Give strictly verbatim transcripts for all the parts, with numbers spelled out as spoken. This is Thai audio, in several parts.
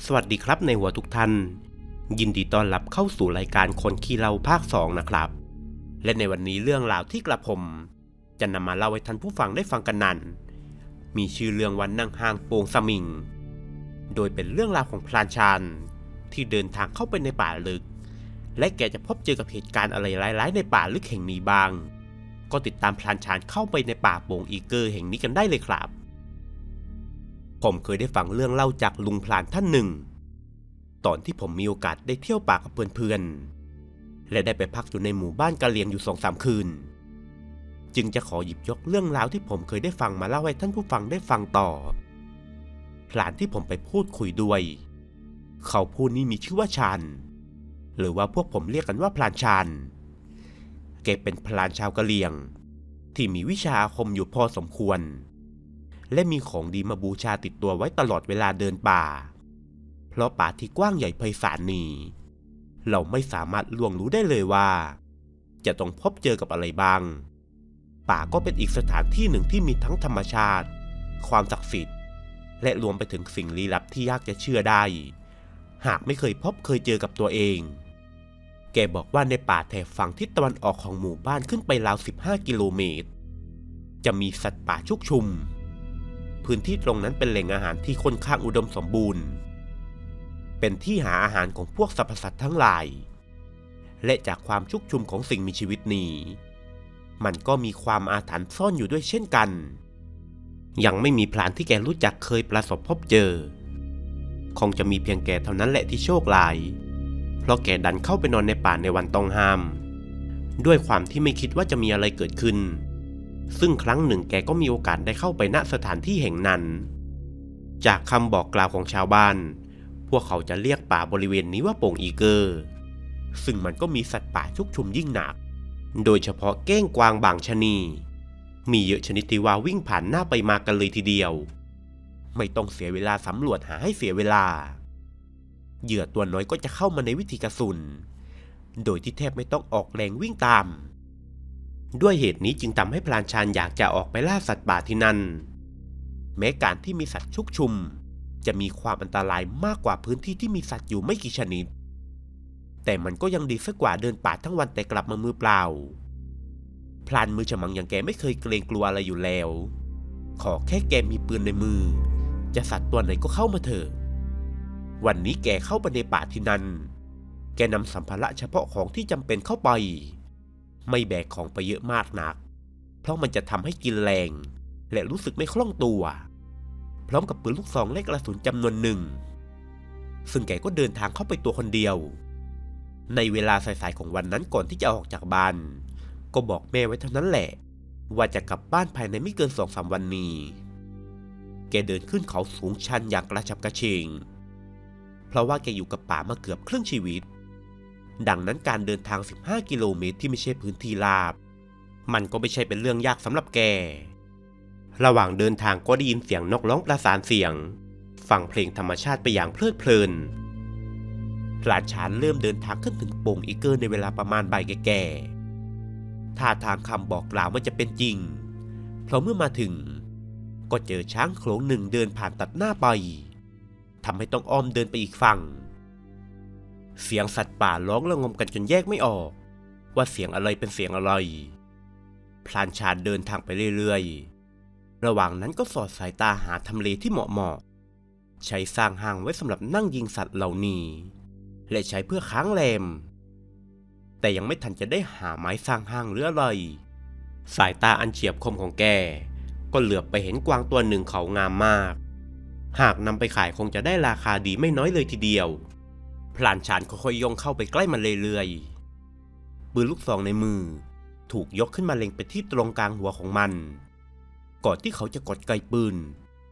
สวัสดีครับในหัวทุกท่านยินดีต้อนรับเข้าสู่รายการคนขี้เล่าภาคสองนะครับและในวันนี้เรื่องราวที่กระผมจะนำมาเล่าให้ท่านผู้ฟังได้ฟังกันนั้นมีชื่อเรื่องวันนั่งห้างโป่งสมิงโดยเป็นเรื่องราวของพลานชาญที่เดินทางเข้าไปในป่าลึกและแกจะพบเจอกับเหตุการณ์อะไรร้ายๆในป่าลึกแห่งนี้บ้างก็ติดตามพลานชาญเข้าไปในป่าโป่งอีเกอร์แห่งนี้กันได้เลยครับผมเคยได้ฟังเรื่องเล่าจากลุงพลานท่านหนึ่งตอนที่ผมมีโอกาสได้เที่ยวป่ากับเพื่อนๆและได้ไปพักอยู่ในหมู่บ้านกะเหรี่ยงอยู่สองสามคืนจึงจะขอหยิบยกเรื่องราวที่ผมเคยได้ฟังมาเล่าให้ท่านผู้ฟังได้ฟังต่อพลานที่ผมไปพูดคุยด้วยเขาผู้นี้มีชื่อว่าชาญหรือว่าพวกผมเรียกกันว่าพลานชาญแกเป็นพลานชาวกะเหรี่ยงที่มีวิชาอาคมอยู่พอสมควรและมีของดีมาบูชาติดตัวไว้ตลอดเวลาเดินป่าเพราะป่าที่กว้างใหญ่ไพศาลนี้เราไม่สามารถล่วงรู้ได้เลยว่าจะต้องพบเจอกับอะไรบ้างป่าก็เป็นอีกสถานที่หนึ่งที่มีทั้งธรรมชาติความศักดิ์สิทธิ์และรวมไปถึงสิ่งลี้ลับที่ยากจะเชื่อได้หากไม่เคยพบเคยเจอกับตัวเองแกบอกว่าในป่าแถบฝั่งทิศตะวันออกของหมู่บ้านขึ้นไปราวสิบห้ากิโลเมตรจะมีสัตว์ป่าชุกชุมพื้นที่ตรงนั้นเป็นแหล่งอาหารที่ค่อนข้างอุดมสมบูรณ์เป็นที่หาอาหารของพวกสรรพสัตว์ทั้งหลายและจากความชุกชุมของสิ่งมีชีวิตนี้มันก็มีความอาถรรพ์ซ่อนอยู่ด้วยเช่นกันยังไม่มีพรานที่แกรู้จักเคยประสบพบเจอคงจะมีเพียงแกเท่านั้นแหละที่โชคร้ายเพราะแกดันเข้าไปนอนในป่าในวันต้องห้ามด้วยความที่ไม่คิดว่าจะมีอะไรเกิดขึ้นซึ่งครั้งหนึ่งแกก็มีโอกาสได้เข้าไปณสถานที่แห่งนั้นจากคำบอกกล่าวของชาวบ้านพวกเขาจะเรียกป่าบริเวณนี้ว่าโป่งอีเกอร์ซึ่งมันก็มีสัตว์ป่าชุกชุมยิ่งหนักโดยเฉพาะเก้งกวางบางชะนีมีเยอะชนิดที่ว่าวิ่งผ่านหน้าไปมากันเลยทีเดียวไม่ต้องเสียเวลาสำรวจหาให้เสียเวลาเหยื่อตัวน้อยก็จะเข้ามาในวิธีกระสุนโดยที่แทบไม่ต้องออกแรงวิ่งตามด้วยเหตุนี้จึงทำให้พลานชาญอยากจะออกไปล่าสัตว์ป่าที่นั่นแม้การที่มีสัตว์ชุกชุมจะมีความอันตรายมากกว่าพื้นที่ที่มีสัตว์อยู่ไม่กี่ชนิดแต่มันก็ยังดีสักกว่าเดินป่าทั้งวันแต่กลับมามือเปล่าพลานมือฉมังอย่างแกไม่เคยเกรงกลัวอะไรอยู่แล้วขอแค่แกมีปืนในมือจะสัตว์ตัวไหนก็เข้ามาเถอะวันนี้แกเข้าไปในป่าที่นั่นแกนำสัมภาระเฉพาะของที่จำเป็นเข้าไปไม่แบกของไปเยอะมากนักเพราะมันจะทำให้กินแรงและรู้สึกไม่คล่องตัวพร้อมกับปืนลูกซองและกระสุนจำนวนหนึ่งซึ่งแกก็เดินทางเข้าไปตัวคนเดียวในเวลาสายๆของวันนั้นก่อนที่จะออกจากบ้านก็บอกแม่ไว้เท่านั้นแหละว่าจะกลับบ้านภายในไม่เกินสองสามวันนี้แกเดินขึ้นเขาสูงชันอย่างกระฉับกระเฉงเพราะว่าแกอยู่กับป่ามาเกือบครึ่งชีวิตดังนั้นการเดินทางสิบห้ากิโลเมตรที่ไม่ใช่พื้นที่ราบมันก็ไม่ใช่เป็นเรื่องยากสำหรับแกระหว่างเดินทางก็ได้ยินเสียงนกร้องประสานเสียงฟังเพลงธรรมชาติไปอย่างเพลิดเพลินพลานชาญเริ่มเดินทางขึ้นถึงโป่งอีเกอร์ในเวลาประมาณบ่ายแก่ๆท่าทางคำบอกกล่าวมันจะเป็นจริงเพราะเมื่อมาถึงก็เจอช้างโขลงหนึ่งเดินผ่านตัดหน้าไปทำให้ต้องอ้อมเดินไปอีกฝั่งเสียงสัตว์ป่าร้องระงมกันจนแยกไม่ออกว่าเสียงอะไรเป็นเสียงอะไรพลานชาญเดินทางไปเรื่อยๆระหว่างนั้นก็สอดสายตาหาทำเลที่เหมาะๆใช้สร้างห้างไว้สำหรับนั่งยิงสัตว์เหล่านี้และใช้เพื่อค้างแรมแต่ยังไม่ทันจะได้หาไม้สร้างห้างหรืออะไรสายตาอันเฉียบคมของแกก็เหลือบไปเห็นกวางตัวหนึ่งเขางามมากหากนำไปขายคงจะได้ราคาดีไม่น้อยเลยทีเดียวพลานชาญค่อยๆย่องเข้าไปใกล้มันเรื่อยๆปืนลูกซองในมือถูกยกขึ้นมาเล็งไปที่ตรงกลางหัวของมันก่อนที่เขาจะกดไกปืน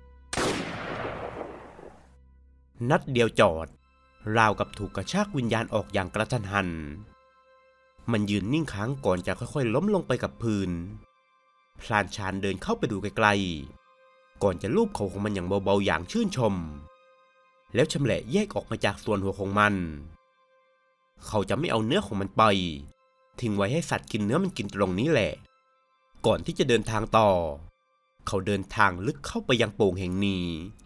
นัดเดียวจอดราวกับถูกกระชากวิญญาณออกอย่างกระทันหันมันยืนนิ่งค้างก่อนจะค่อยๆล้มลงไปกับพื้นพลานชาญเดินเข้าไปดูไกลๆก่อนจะลูบเขาของมันอย่างเบาๆอย่างชื่นชมแล้วชำแหละแยกออกมาจากส่วนหัวของมันเขาจะไม่เอาเนื้อของมันไปทิ้งไว้ให้สัตว์กินเนื้อมันกินตรงนี้แหละก่อนที่จะเดินทางต่อเขาเดินทางลึกเข้าไปยังโป่งแห่งนี้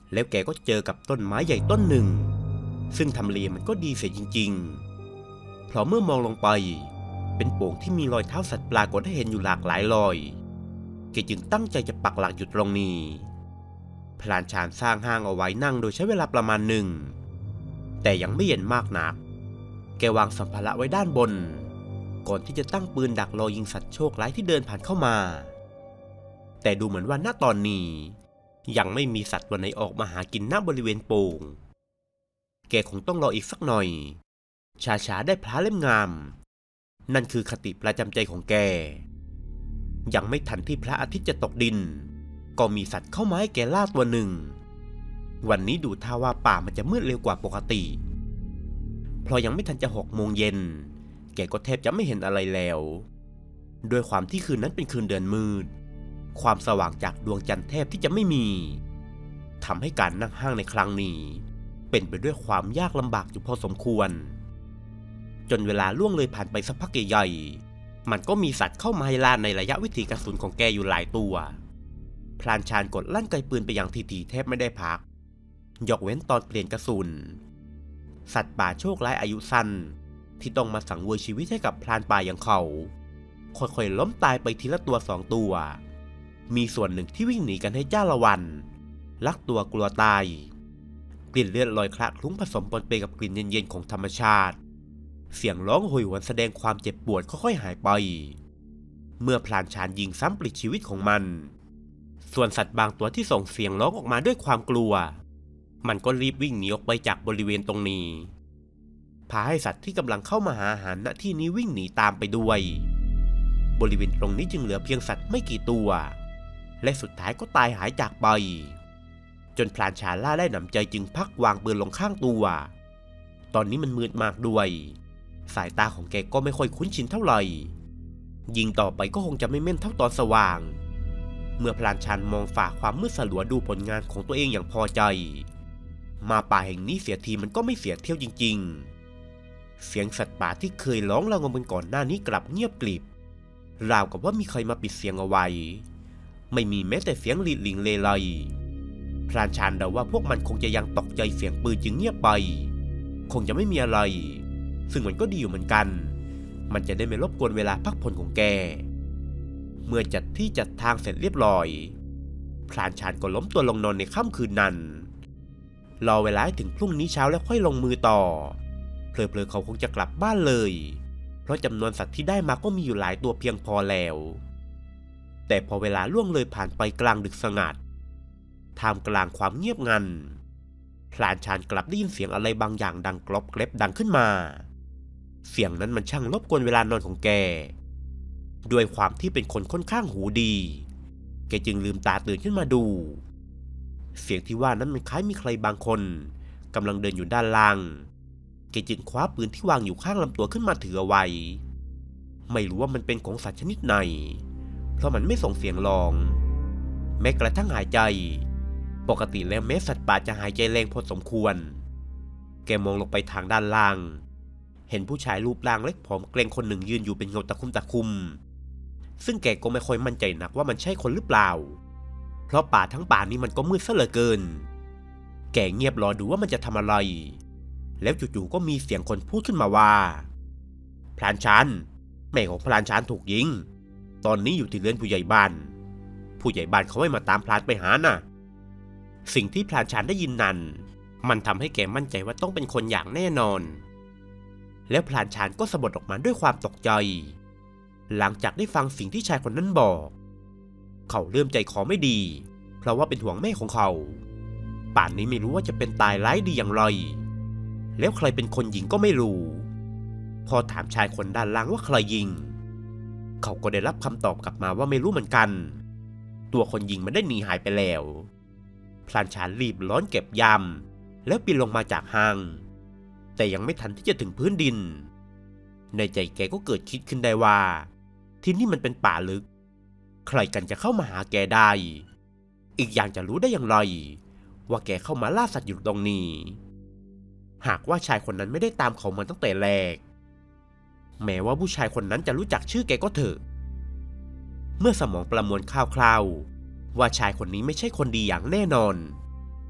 แล้วแกก็เจอกับต้นไม้ใหญ่ต้นหนึ่งซึ่งทำเลมันก็ดีเสียจริงๆเพราะเมื่อมองลงไปเป็นโป่งที่มีรอยเท้าสัตว์ปรากฏให้เห็นอยู่หลากหลายรอยแกจึงตั้งใจจะปักหลักอยู่ตรงนี้พลานชานสร้างห้างเอาไว้นั่งโดยใช้เวลาประมาณหนึ่งแต่ยังไม่เย็นมากนักแกวางสัมภาระไว้ด้านบนก่อนที่จะตั้งปืนดักรอยิงสัตว์โชคร้ายที่เดินผ่านเข้ามาแต่ดูเหมือนว่าณตอนนี้ยังไม่มีสัตว์ตัวไหนออกมาหากินณบริเวณโป่งแกคงต้องรออีกสักหน่อยช้าๆได้พระเล่มงามนั่นคือคติประจำใจของแกยังไม่ทันที่พระอาทิตย์จะตกดินก็มีสัตว์เข้ามาให้แกล่าตัวหนึ่งวันนี้ดูท่าว่าป่ามันจะมืดเร็วกว่าปกติเพราะยังไม่ทันจะหกโมงเย็นแกก็แทบจะไม่เห็นอะไรแล้วด้วยความที่คืนนั้นเป็นคืนเดือนมืดความสว่างจากดวงจันทร์แทบที่จะไม่มีทำให้การนั่งห้างในครั้งนี้เป็นไปด้วยความยากลำบากอยู่พอสมควรจนเวลาล่วงเลยผ่านไปสักพักใหญ่ๆมันก็มีสัตว์เข้ามาให้ล่าในระยะวิถีกระสุนของแกอยู่หลายตัวพลานชานกดลั่นไกปืนไปอย่างทีๆแทบไม่ได้พักยกเว้นตอนเปลี่ยนกระสุนสัตว์ป่าโชคร้ายอายุสั้นที่ต้องมาสังเวยชีวิตให้กับพลานป่าอย่างเขาค่อยๆล้มตายไปทีละตัวสองตัวมีส่วนหนึ่งที่วิ่งหนีกันให้จ้าละวันลักตัวกลัวตายกลิ่นเลือดลอยคละคลุ้งผสมปนเปกับกลิ่นเย็นๆของธรรมชาติเสียงร้องโหยหวนแสดงความเจ็บปวดค่อยๆหายไปเมื่อพลานชานยิงซ้ำปลิดชีวิตของมันส่วนสัตว์บางตัวที่ส่งเสียงร้องออกมาด้วยความกลัวมันก็รีบวิ่งหนีออกไปจากบริเวณตรงนี้พาให้สัตว์ที่กำลังเข้ามาหาอาหารณที่นี้วิ่งหนีตามไปด้วยบริเวณตรงนี้จึงเหลือเพียงสัตว์ไม่กี่ตัวและสุดท้ายก็ตายหายจากไปจนพลานชาล่าได้หนำใจจึงพักวางปืนลงข้างตัวตอนนี้มันมืดมากด้วยสายตาของแกก็ไม่ค่อยคุ้นชินเท่าไหร่ยิงต่อไปก็คงจะไม่แม่นเท่าตอนสว่างเมื่อพลานชานมองฝ่าความมืดสลัวดูผลงานของตัวเองอย่างพอใจมาป่าแห่งนี้เสียทีมันก็ไม่เสียเที่ยวจริงๆเสียงสัตว์ป่าที่เคยร้องระงมกันก่อนหน้านี้กลับเงียบกริบราวกับว่ามีใครมาปิดเสียงเอาไว้ไม่มีแม้แต่เสียงหลีดหลิงเลไลพลานชานเดาว่าพวกมันคงจะยังตกใจเสียงปืนจึงเงียบไปคงจะไม่มีอะไรซึ่งมันก็ดีอยู่เหมือนกันมันจะได้ไม่รบกวนเวลาพักผ่อนของแกเมื่อจัดที่จัดทางเสร็จเรียบร้อยพลานชานก็ล้มตัวลงนอนในค่ำคืนนั้นรอเวลาให้ถึงพรุ่งนี้เช้าแล้วค่อยลงมือต่อเพลอๆเขาคงจะกลับบ้านเลยเพราะจำนวนสัตว์ที่ได้มาก็มีอยู่หลายตัวเพียงพอแล้วแต่พอเวลาล่วงเลยผ่านไปกลางดึกสงัดท่ามกลางความเงียบงันพลานชานกลับได้ยินเสียงอะไรบางอย่างดังกรอบแกรบดังขึ้นมาเสียงนั้นมันช่างรบกวนเวลานอนของแกด้วยความที่เป็นคนค่อนข้างหูดีแกจึงลืมตาตื่นขึ้นมาดูเสียงที่ว่านั้นมันคล้ายมีใครบางคนกำลังเดินอยู่ด้านล่างแกจึงคว้าปืนที่วางอยู่ข้างลำตัวขึ้นมาถือเอาไว้ไม่รู้ว่ามันเป็นของสัตว์ชนิดไหนเพราะมันไม่ส่งเสียงร้องแม้กระทั่งหายใจปกติแล้วแม้สัตว์ป่าจะหายใจแรงพอสมควรแกมองลงไปทางด้านล่างเห็นผู้ชายรูปร่างเล็กผอมเกรงคนหนึ่งยืนอยู่เป็นเงาตะคุ่มตะคุ่มซึ่งแกก็ไม่ค่อยมั่นใจนักว่ามันใช่คนหรือเปล่าเพราะป่าทั้งป่านี้มันก็มืดซะเหลือเกินแกเงียบรอดูว่ามันจะทำอะไรแล้วจู่ๆก็มีเสียงคนพูดขึ้นมาว่าพลานชานแม่ของพลานชานถูกยิงตอนนี้อยู่ที่เรือนผู้ใหญ่บ้านผู้ใหญ่บ้านเขาให้มาตามพลานไปหาน่ะสิ่งที่พลานชานได้ยินนั้นมันทำให้แกมั่นใจว่าต้องเป็นคนอย่างแน่นอนแล้วพลานชานก็สะบัดออกมาด้วยความตกใจหลังจากได้ฟังสิ่งที่ชายคนนั้นบอกเขาเริ่มใจคอไม่ดีเพราะว่าเป็นห่วงแม่ของเขาป่านนี้ไม่รู้ว่าจะเป็นตายร้ายดีอย่างไรแล้วใครเป็นคนยิงก็ไม่รู้พอถามชายคนด้านล่างว่าใครยิงเขาก็ได้รับคำตอบกลับมาว่าไม่รู้เหมือนกันตัวคนยิงมันได้หนีหายไปแล้วพลานชานรีบร้อนเก็บยำแล้วปีนลงมาจากห้างแต่ยังไม่ทันที่จะถึงพื้นดินในใจแกก็เกิดคิดขึ้นได้ว่าที่นี่มันเป็นป่าลึกใครกันจะเข้ามาหาแกได้อีกอย่างจะรู้ได้อย่างไรว่าแกเข้ามาล่าสัตว์อยู่ตรงนี้หากว่าชายคนนั้นไม่ได้ตามเขามาตั้งแต่แรกแม้ว่าผู้ชายคนนั้นจะรู้จักชื่อแกก็เถอะเมื่อสมองประมวลคร่าวๆว่าชายคนนี้ไม่ใช่คนดีอย่างแน่นอน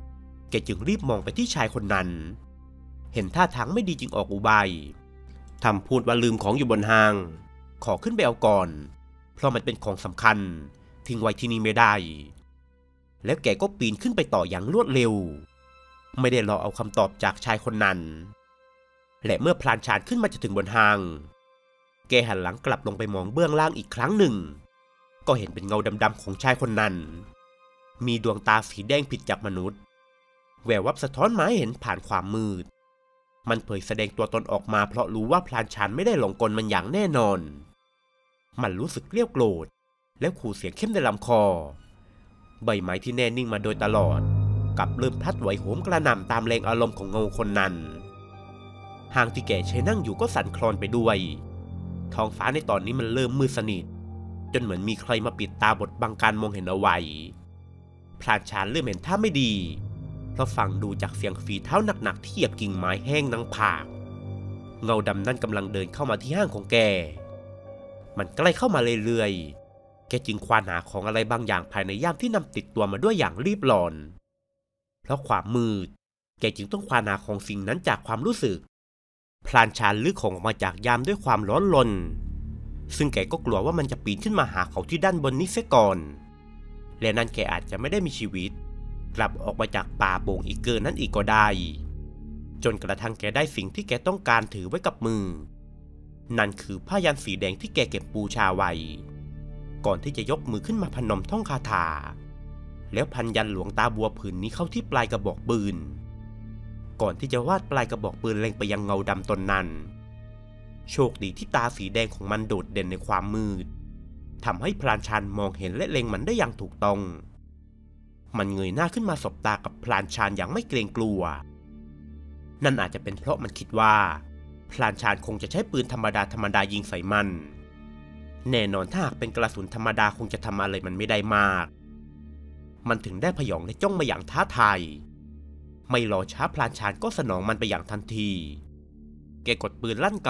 แกจึงรีบมองไปที่ชายคนนั้นเห็นท่าทางไม่ดีจึงออกอุบายทำพูดว่าลืมของอยู่บนห้างขอขึ้นไปเอาก่อนเพราะมันเป็นของสำคัญทิ้งไว้ที่นี่ไม่ได้แล้วแกก็ปีนขึ้นไปต่ออย่างรวดเร็วไม่ได้รอเอาคำตอบจากชายคนนั้นและเมื่อพลานชานขึ้นมาจะถึงบนห้างแกหันหลังกลับลงไปมองเบื้องล่างอีกครั้งหนึ่งก็เห็นเป็นเงาดำๆของชายคนนั้นมีดวงตาสีแดงผิดจากมนุษย์แวววับสะท้อนมาให้เห็นผ่านความมืดมันเผยแสดงตัวตนออกมาเพราะรู้ว่าพลานชานไม่ได้หลงกลมันอย่างแน่นอนมันรู้สึกเกลี้ยกโกรธแล้วขู่เสียงเข้มในลำคอใบไม้ที่แน่นิ่งมาโดยตลอดกับเริ่มพลัดไหวโหมกระหน่ำตามแรงอารมณ์ของเงาคนนั้นห้างที่แกใช้นั่งอยู่ก็สั่นคลอนไปด้วยท้องฟ้าในตอนนี้มันเริ่มมืดสนิทจนเหมือนมีใครมาปิดตาบดบังการมองเห็นเอาไว้พลานชานเริ่มเห็นท่าไม่ดีเพราะฟังดูจากเสียงฝีเท้าหนักๆที่เหยียบกิ่งไม้แห้งดังผากเงาดำนั่นกำลังเดินเข้ามาที่ห้างของแกมันใกล้เข้ามาเรื่อยๆแกจึงควานหาของอะไรบางอย่างภายในย่ามที่นำติดตัวมาด้วยอย่างรีบร้อนเพราะความมืดแกจึงต้องควานหาของสิ่งนั้นจากความรู้สึกพลานชานลื้อของออกมาจากย่ามด้วยความร้อนรนซึ่งแกก็กลัวว่ามันจะปีนขึ้นมาหาเขาที่ด้านบนนี้เสียก่อนและนั่นแกอาจจะไม่ได้มีชีวิตกลับออกมาจากป่าโป่งอีกเกินนั้นอีกก็ได้จนกระทั่งแกได้สิ่งที่แกต้องการถือไว้กับมือนั่นคือผ้ายันสีแดงที่แกเก็บบูชาไว้ก่อนที่จะยกมือขึ้นมาพนมท่องคาถาแล้วพันยันหลวงตาบัวผืนนี้เข้าที่ปลายกระบอกปืนก่อนที่จะวาดปลายกระบอกปืนเล็งไปยังเงาดำตนนั้นโชคดีที่ตาสีแดงของมันโดดเด่นในความมืดทำให้พลานชานมองเห็นและเล็งมันได้อย่างถูกต้องมันเงยหน้าขึ้นมาสบตากับพลานชานอย่างไม่เกรงกลัวนั่นอาจจะเป็นเพราะมันคิดว่าพลานชานคงจะใช้ปืนธรรมดาธรรมดายิงใส่มันแน่นอนถ้าหากเป็นกระสุนธรรมดาคงจะทำอะไรมันไม่ได้มากมันถึงได้พยองและจ้องมาอย่างท้าทายไม่รอช้าพลานชานก็สนองมันไปอย่างทันทีแกกดปืนลั่นไก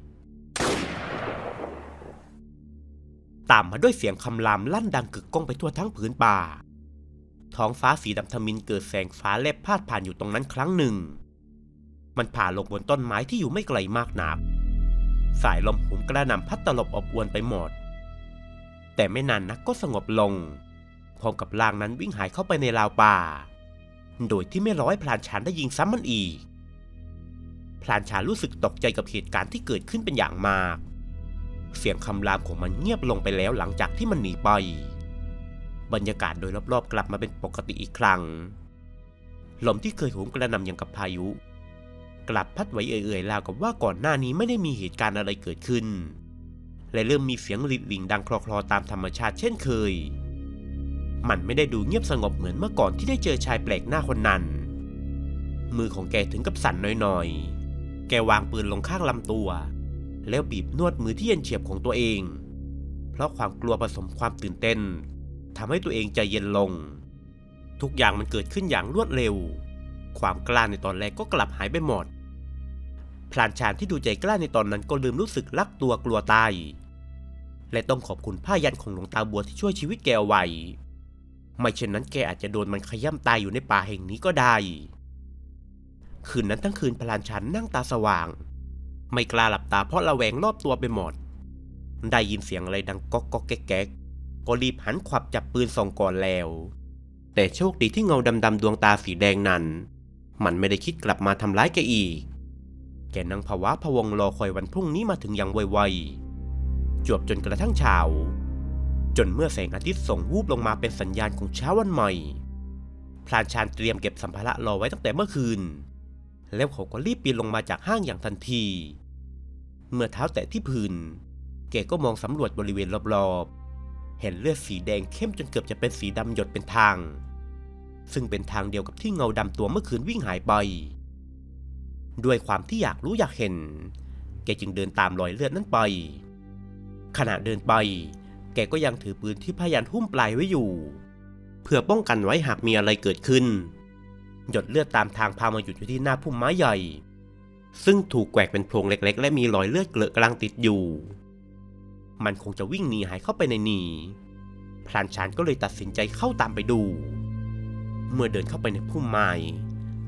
ตามมาด้วยเสียงคำรามลั่นดังกึกก้องไปทั่วทั้งผืนป่าท้องฟ้าสีดำทมิฬเกิดแสงฟ้าแลบพาดผ่านอยู่ตรงนั้นครั้งหนึ่งมันผ่าลงบนต้นไม้ที่อยู่ไม่ไกลมากนักสายลมหุมกระหน่ำพัดตลบอบอวนไปหมดแต่ไม่นานนักก็สงบลงพร้อมกับร่างนั้นวิ่งหายเข้าไปในราวป่าโดยที่ไม่รอให้พลานชานได้ยิงซ้ำมันอีกพลานชานรู้สึกตกใจกับเหตุการณ์ที่เกิดขึ้นเป็นอย่างมากเสียงคำรามของมันเงียบลงไปแล้วหลังจากที่มันหนีไปบรรยากาศโดยรอบๆกลับมาเป็นปกติอีกครั้งลมที่เคยโหมกระหน่ำอย่างกับพายุกลับพัดไหวเอื่อยๆราวกับว่าก่อนหน้านี้ไม่ได้มีเหตุการณ์อะไรเกิดขึ้นและเริ่มมีเสียงหลิดหลิ่งดังคลอๆตามธรรมชาติเช่นเคยมันไม่ได้ดูเงียบสงบเหมือนเมื่อก่อนที่ได้เจอชายแปลกหน้าคนนั้นมือของแกถึงกับสั่นน้อยๆแกวางปืนลงข้างลำตัวแล้วบีบนวดมือที่เย็นเฉียบของตัวเองเพราะความกลัวผสมความตื่นเต้นทำให้ตัวเองใจเย็นลงทุกอย่างมันเกิดขึ้นอย่างรวดเร็วความกล้าในตอนแรกก็กลับหายไปหมดพลานชานที่ดูใจกล้าในตอนนั้นก็ลืมรู้สึกรักตัวกลัวตายและต้องขอบคุณผ้ายันของหลวงตาบัวที่ช่วยชีวิตแกเอาไว้ไม่เช่นนั้นแกอาจจะโดนมันขย้ำตายอยู่ในป่าแห่งนี้ก็ได้คืนนั้นทั้งคืนพลานชานนั่งตาสว่างไม่กล้าหลับตาเพราะระแวงรอบตัวไปหมดได้ยินเสียงอะไรดังก๊อกก๊อกแก๊กแก๊กก็รีบหันขวับจับปืนส่องก่อนแล้วแต่โชคดีที่เงาดำๆดวงตาสีแดงนั้นมันไม่ได้คิดกลับมาทำร้ายแกอีกแกนั่งภาวะพะวงรอคอยวันพรุ่งนี้มาถึงอย่างไวๆจวบจนกระทั่งเช้าจนเมื่อแสงอาทิตย์ส่องวูบลงมาเป็นสัญญาณของเช้าวันใหม่พลานชานเตรียมเก็บสัมภาระรอไว้ตั้งแต่เมื่อคืนแล้วเขาก็รีบปีนลงมาจากห้างอย่างทันทีเมื่อเท้าแตะที่พื้นแกก็มองสำรวจบริเวณรอบๆเห็นเลือดสีแดงเข้มจนเกือบจะเป็นสีดำหยดเป็นทางซึ่งเป็นทางเดียวกับที่เงาดำตัวเมื่อคืนวิ่งหายไปด้วยความที่อยากรู้อยากเห็นแกจึงเดินตามรอยเลือดนั้นไปขณะเดินไปแกก็ยังถือปืนที่พยัญหุ้มปลายไว้อยู่เพื่อป้องกันไว้หากมีอะไรเกิดขึ้นหยดเลือดตามทางพามาหยุดอยู่ที่หน้าพุ่มไม้ใหญ่ซึ่งถูกแกว่งเป็นโพรงเล็กๆและมีรอยเลือดเกลอะกลางติดอยู่มันคงจะวิ่งหนีหายเข้าไปในนี้พลานชานก็เลยตัดสินใจเข้าตามไปดูเมื่อเดินเข้าไปในพุ่มไม้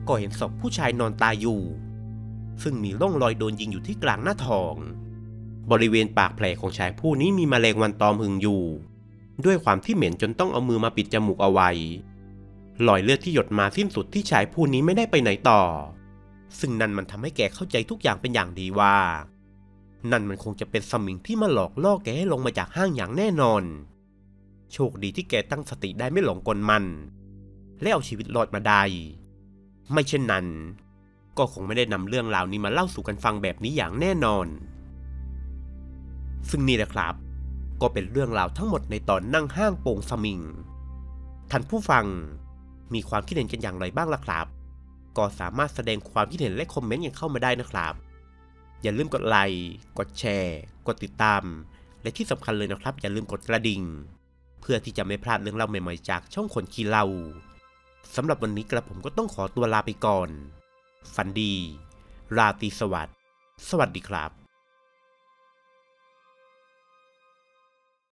ก็เห็นศพผู้ชายนอนตายอยู่ซึ่งมีร่องรอยโดนยิงอยู่ที่กลางหน้าท้องบริเวณปากแผลของชายผู้นี้มีแมลงวันตอมหึงอยู่ด้วยความที่เหม็นจนต้องเอามือมาปิดจมูกเอาไว้รอยเลือดที่หยดมาสิ้นสุดที่ชายผู้นี้ไม่ได้ไปไหนต่อซึ่งนั่นมันทำให้แกเข้าใจทุกอย่างเป็นอย่างดีว่านั่นมันคงจะเป็นสมิงที่มาหลอกล่อแกให้ลงมาจากห้างอย่างแน่นอนโชคดีที่แกตั้งสติได้ไม่หลงกลมันและเอาชีวิตรอดมาได้ไม่เช่นนั้นก็คงไม่ได้นำเรื่องราวนี้มาเล่าสู่กันฟังแบบนี้อย่างแน่นอนซึ่งนี่แหละครับก็เป็นเรื่องราวทั้งหมดในตอนนั่งห้างโป่งสมิงท่านผู้ฟังมีความคิดเห็นกันอย่างไรบ้างล่ะครับก็สามารถแสดงความคิดเห็นและคอมเมนต์กันเข้ามาได้นะครับอย่าลืมกดไลค์กดแชร์กดติดตามและที่สำคัญเลยนะครับอย่าลืมกดกระดิ่งเพื่อที่จะไม่พลาดเรื่องเล่าใหม่ๆจากช่องคนขี้เล่าสำหรับวันนี้กระผมก็ต้องขอตัวลาไปก่อนฝันดีราตรีสวัสดิ์สวัสดีครับ